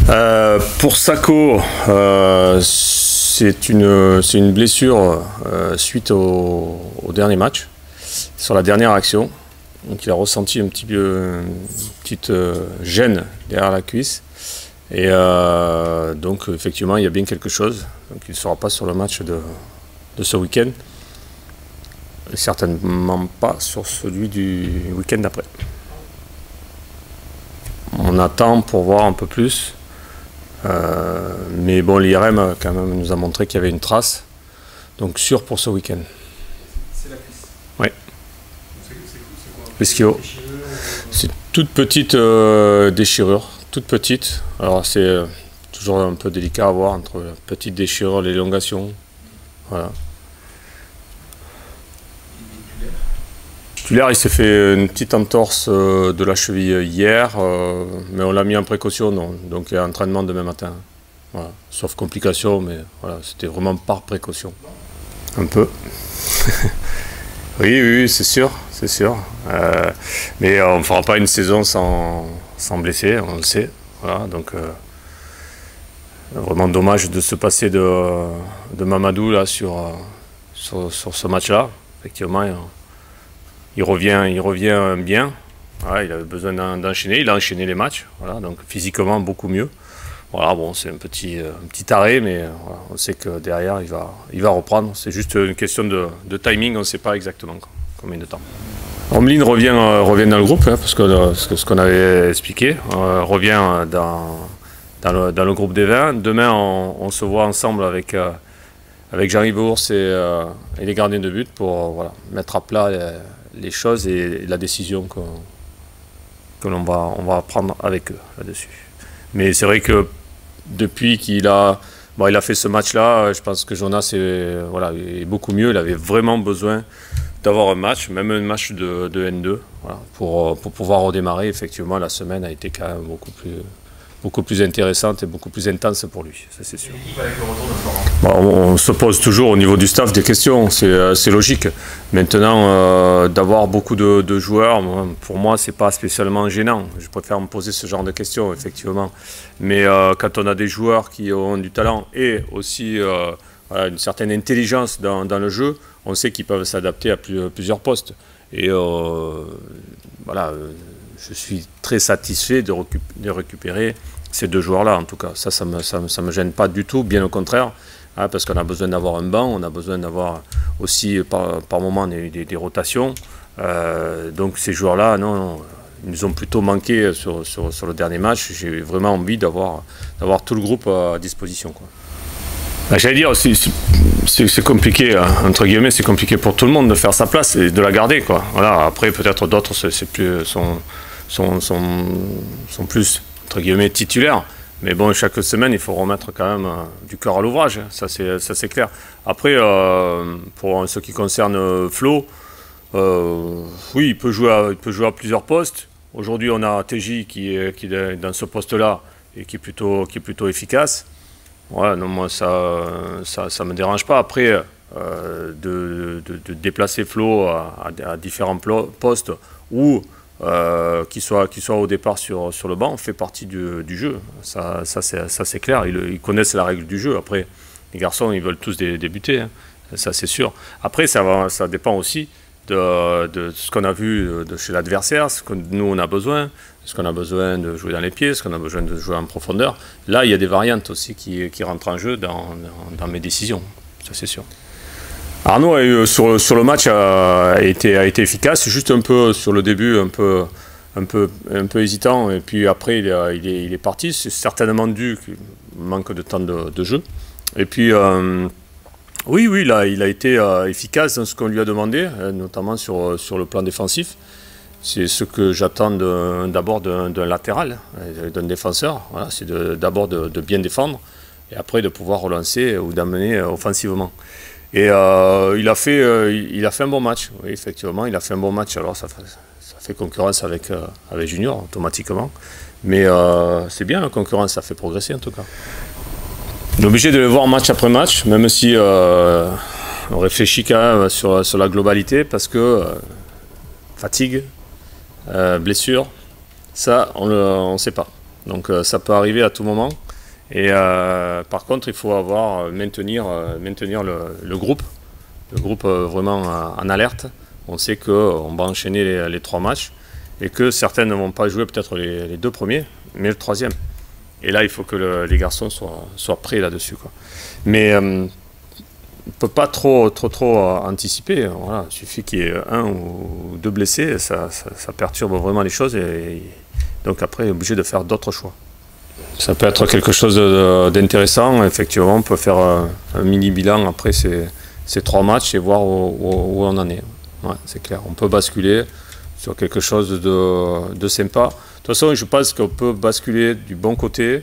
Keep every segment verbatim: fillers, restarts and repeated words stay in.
Euh, pour Sakho, euh, c'est une, c'est une blessure euh, suite au, au dernier match, sur la dernière action. Donc il a ressenti un petit peu, une petite euh, gêne derrière la cuisse. Et euh, donc effectivement il y a bien quelque chose. Donc il ne sera pas sur le match de, de ce week-end. Et certainement pas sur celui du week-end d'après. On attend pour voir un peu plus. Euh, mais bon, l'I R M quand même nous a montré qu'il y avait une trace. Donc sûr pour ce week-end. C'est la cuisse. Oui. C'est quoi? C'est toute petite euh, déchirure. Toute petite. Alors c'est euh, toujours un peu délicat à voir entre la petite déchirure et l'élongation. Voilà. Titulaire, il s'est fait une petite entorse euh, de la cheville hier, euh, mais on l'a mis en précaution, non. Donc il y a entraînement demain matin. Voilà. Sauf complication, mais voilà, c'était vraiment par précaution. Un peu. oui, oui, c'est sûr, c'est sûr. Euh, mais on ne fera pas une saison sans, sans blesser, on le sait. Voilà, donc euh, vraiment dommage de se passer de, de Mamadou là, sur, sur, sur ce match-là. Effectivement, il revient, il revient bien. Voilà, il avait besoin d'enchaîner. Il a enchaîné les matchs. Voilà, donc physiquement beaucoup mieux. Voilà, bon, c'est un petit, un petit arrêt, mais voilà, on sait que derrière il va, il va reprendre. C'est juste une question de, de timing. On ne sait pas exactement combien de temps. Omeline revient, euh, revient dans le groupe, hein, parce que euh, ce qu'on avait expliqué, euh, revient dans, dans, le, dans le groupe des vingt. Demain, on, on se voit ensemble avec, euh, avec Jean-Yves Ours et, euh, et les gardiens de but pour euh, voilà, mettre à plat les, les choses et la décision que, que l'on va, on va prendre avec eux là-dessus. Mais c'est vrai que depuis qu'il a, bon, il a fait ce match-là, je pense que Jonas est, voilà, est beaucoup mieux. Il avait vraiment besoin d'avoir un match, même un match de, de N deux, voilà, pour, pour pouvoir redémarrer. Effectivement, la semaine a été quand même beaucoup plus, beaucoup plus intéressante et beaucoup plus intense pour lui, ça c'est sûr. Avec le retour de Florent. Bon, on se pose toujours au niveau du staff des questions, c'est logique. Maintenant, euh, d'avoir beaucoup de, de joueurs, pour moi, c'est pas spécialement gênant. Je préfère me poser ce genre de questions, effectivement. Mais euh, quand on a des joueurs qui ont du talent et aussi euh, voilà, une certaine intelligence dans, dans le jeu, on sait qu'ils peuvent s'adapter à plus, plusieurs postes. Et euh, voilà, je suis très satisfait de, récup de récupérer ces deux joueurs-là, en tout cas. Ça, ça ne me, ça, ça me gêne pas du tout, bien au contraire, hein, parce qu'on a besoin d'avoir un banc, on a besoin d'avoir aussi par, par moment des, des, des rotations. Euh, donc ces joueurs-là, non, non, ils nous ont plutôt manqué sur, sur, sur le dernier match. J'ai vraiment envie d'avoir tout le groupe à disposition, quoi. J'allais dire, c'est compliqué, hein, entre guillemets, c'est compliqué pour tout le monde de faire sa place et de la garder, quoi. Voilà, après, peut-être d'autres sont, sont, sont, sont plus, entre guillemets, titulaires. Mais bon, chaque semaine, il faut remettre quand même euh, du cœur à l'ouvrage, hein, ça c'est clair. Après, euh, pour ce qui concerne euh, Flo, euh, oui, il peut, jouer à, il peut jouer à plusieurs postes. Aujourd'hui, on a T J qui est, qui est dans ce poste-là et qui est plutôt, qui est plutôt efficace. Ouais, non, moi, ça ça, ça me dérange pas. Après, euh, de, de, de déplacer Flo à, à, à différents postes ou euh, qu'il soit, qu'il soit au départ sur, sur le banc, fait partie du, du jeu. Ça, ça c'est clair. Ils, ils connaissent la règle du jeu. Après, les garçons, ils veulent tous dé, débuter. Hein. Ça, c'est sûr. Après, ça, va, ça dépend aussi de, de ce qu'on a vu de chez l'adversaire, ce que nous, on a besoin. Est-ce qu'on a besoin de jouer dans les pieds? Est-ce qu'on a besoin de jouer en profondeur? Là, il y a des variantes aussi qui, qui rentrent en jeu dans, dans, dans mes décisions, ça c'est sûr. Arnaud, a eu, sur, sur le match, a, a, été, a été efficace, juste un peu sur le début, un peu, un peu, un peu hésitant, et puis après, il, a, il, est, il est parti. C'est certainement dû qu'il manque de temps de, de jeu. Et puis, euh, oui, oui, là, il a été euh, efficace dans ce qu'on lui a demandé, notamment sur, sur le plan défensif. C'est ce que j'attends d'abord d'un latéral, d'un défenseur. Voilà, c'est d'abord de, de, de bien défendre et après de pouvoir relancer ou d'amener offensivement. Et euh, il, a fait, euh, il a fait un bon match, oui, effectivement, il a fait un bon match. Alors ça fait, ça fait concurrence avec, euh, avec Junior automatiquement. Mais euh, c'est bien la concurrence, ça fait progresser en tout cas. On est obligé de le voir match après match, même si euh, on réfléchit quand même sur, sur la globalité parce que euh, fatigue. Euh, blessure, ça on ne sait pas. Donc euh, ça peut arriver à tout moment. Et euh, par contre, il faut avoir, maintenir, euh, maintenir le, le groupe, le groupe euh, vraiment euh, en alerte. On sait qu'on va enchaîner les, les trois matchs et que certains ne vont pas jouer peut-être les, les deux premiers, mais le troisième. Et là, il faut que le, les garçons soient, soient prêts là-dessus, quoi. Mais euh, on ne peut pas trop, trop, trop euh, anticiper. Voilà. Il suffit qu'il y ait un ou deux blessés, ça, ça, ça perturbe vraiment les choses. Et, et donc après, on est obligé de faire d'autres choix. Ça peut être quelque chose d'intéressant. Effectivement, on peut faire un, un mini-bilan après ces, ces trois matchs et voir où, où, où on en est. Ouais, c'est clair. On peut basculer sur quelque chose de, de sympa. De toute façon, je pense qu'on peut basculer du bon côté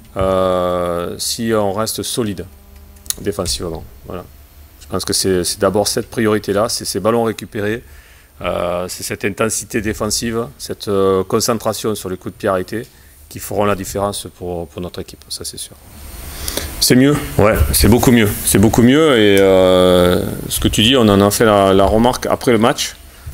euh, si on reste solide défensivement. Voilà. Je pense que c'est d'abord cette priorité-là, c'est ces ballons récupérés, euh, c'est cette intensité défensive, cette euh, concentration sur les coups de pied arrêtés qui feront la différence pour, pour notre équipe, ça c'est sûr. C'est mieux, ouais, c'est beaucoup mieux. C'est beaucoup mieux et euh, ce que tu dis, on en a fait la, la remarque après le match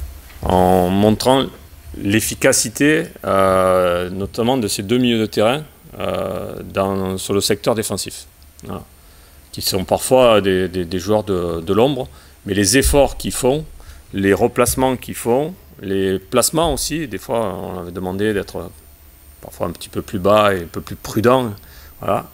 en montrant l'efficacité, euh, notamment de ces deux milieux de terrain euh, dans, sur le secteur défensif. Voilà. Qui sont parfois des, des, des joueurs de, de l'ombre, mais les efforts qu'ils font, les replacements qu'ils font, les placements aussi, des fois on avait demandé d'être parfois un petit peu plus bas et un peu plus prudent. Voilà.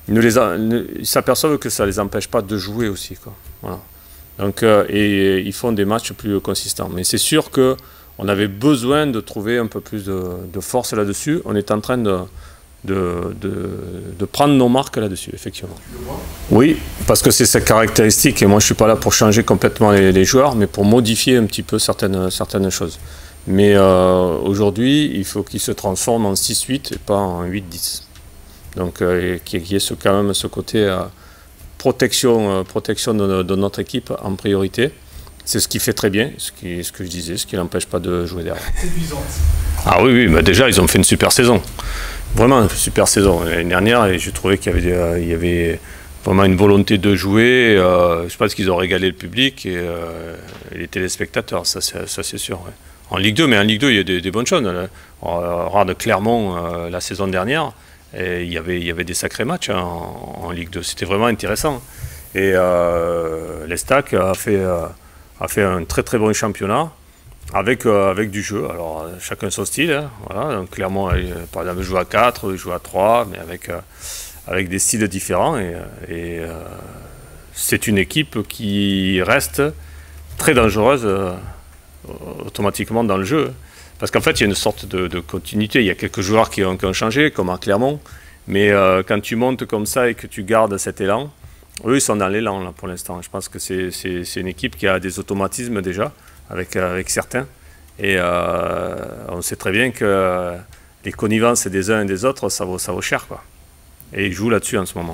Ils s'aperçoivent que ça ne les empêche pas de jouer aussi, quoi. Voilà. Donc, euh, et, et ils font des matchs plus consistants. Mais c'est sûr qu'on avait besoin de trouver un peu plus de, de force là-dessus. On est en train de, de, de, de prendre nos marques là-dessus, effectivement. Oui, parce que c'est sa caractéristique. Et moi, je ne suis pas là pour changer complètement les, les joueurs, mais pour modifier un petit peu certaines, certaines choses. Mais euh, aujourd'hui, il faut qu'ils se transforment en six huit et pas en huit dix. Donc, euh, qu'il y ait ce, quand même ce côté euh, protection, euh, protection de, de notre équipe en priorité. C'est ce qui fait très bien, ce, qui, ce que je disais, ce qui n'empêche pas de jouer derrière. C'est épuisant. Ah oui, oui, bah déjà, ils ont fait une super saison. Vraiment une super saison. L'année dernière, et je trouvais qu'il y avait, euh, il y avait vraiment une volonté de jouer. Euh, je pense qu'ils ont régalé le public et, euh, et les téléspectateurs, ça c'est sûr. Ouais. En Ligue deux, mais en Ligue deux, il y a des, des bonnes choses. Regarde Clermont euh, la saison dernière, et il, y avait, il y avait des sacrés matchs hein, en, en Ligue deux. C'était vraiment intéressant. Et euh, l'Estac a fait, euh, a fait un très très bon championnat avec, euh, avec du jeu. Alors chacun son style. Hein, voilà. Donc, Clermont, par exemple, joue à quatre, joue à trois, mais avec, euh, avec des styles différents. Et, et euh, c'est une équipe qui reste très dangereuse euh, automatiquement dans le jeu. Parce qu'en fait, il y a une sorte de, de continuité. Il y a quelques joueurs qui ont, qui ont changé, comme à Clermont. Mais euh, quand tu montes comme ça et que tu gardes cet élan, eux, ils sont dans l'élan pour l'instant. Je pense que c'est une équipe qui a des automatismes déjà, avec, avec certains. Et euh, on sait très bien que les connivences des uns et des autres, ça vaut, ça vaut cher, quoi. Et ils jouent là-dessus en ce moment.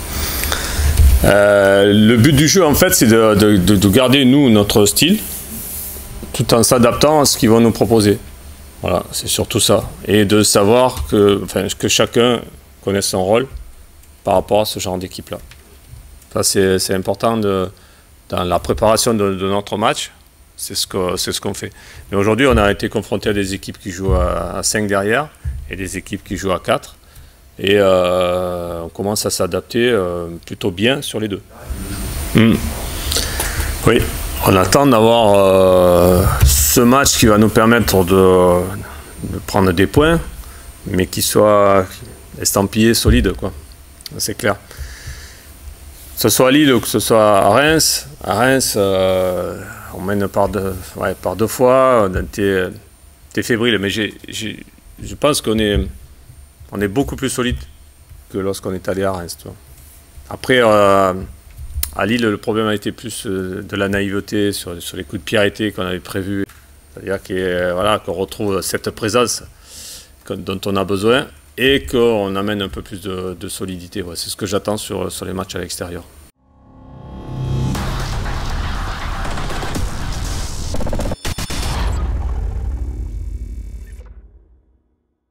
Euh, le but du jeu, en fait, c'est de, de, de garder, nous, notre style, tout en s'adaptant à ce qu'ils vont nous proposer. Voilà, c'est surtout ça. Et de savoir que, enfin, que chacun connaisse son rôle par rapport à ce genre d'équipe-là. Ça, c'est important de, dans la préparation de, de notre match. C'est ce qu'on ce qu'on fait. Mais aujourd'hui, on a été confronté à des équipes qui jouent à, à cinq derrière et des équipes qui jouent à quatre. Et euh, on commence à s'adapter euh, plutôt bien sur les deux. Mmh. Oui. On attend d'avoir euh, ce match qui va nous permettre de, de prendre des points, mais qui soit estampillé solide, quoi. C'est clair. Que ce soit à Lille ou que ce soit à Reims, à Reims, euh, on mène par deux, ouais, par deux fois, t'es es fébrile, mais j'ai, j'ai, je pense qu'on est, on est beaucoup plus solide que lorsqu'on est allé à Reims. Tu vois. Après, euh, à Lille, le problème a été plus de la naïveté sur, sur les coups de pied arrêtés qu'on avait prévus. C'est-à-dire qu'on voilà, qu'on retrouve cette présence dont on a besoin et qu'on amène un peu plus de, de solidité. Ouais, c'est ce que j'attends sur, sur les matchs à l'extérieur.